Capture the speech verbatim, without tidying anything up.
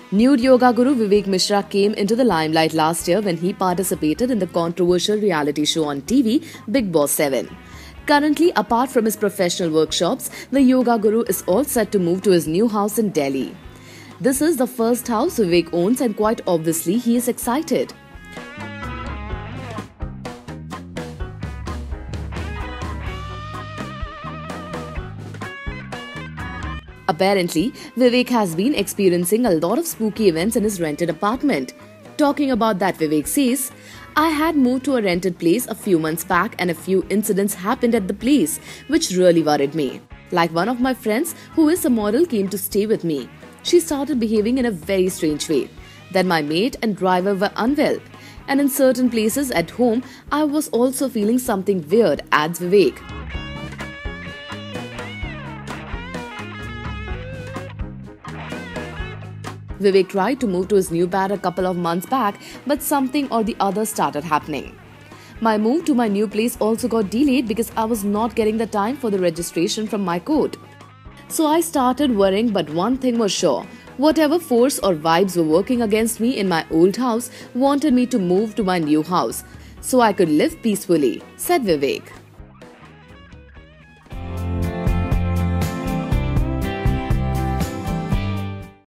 Nude yoga guru Vivek Mishra came into the limelight last year when he participated in the controversial reality show on T V, Bigg Boss seven. Currently, apart from his professional workshops, the yoga guru is all set to move to his new house in Delhi. This is the first house Vivek owns and quite obviously he is excited. Apparently, Vivek has been experiencing a lot of spooky events in his rented apartment. Talking about that, Vivek says, I had moved to a rented place a few months back and a few incidents happened at the place, which really worried me. Like one of my friends, who is a model, came to stay with me. She started behaving in a very strange way. Then my maid and driver were unwell. And in certain places at home, I was also feeling something weird, adds Vivek. Vivek tried to move to his new pad a couple of months back, but something or the other started happening. My move to my new place also got delayed because I was not getting the time for the registration from my court. So I started worrying, but one thing was sure. Whatever force or vibes were working against me in my old house wanted me to move to my new house so I could live peacefully, said Vivek.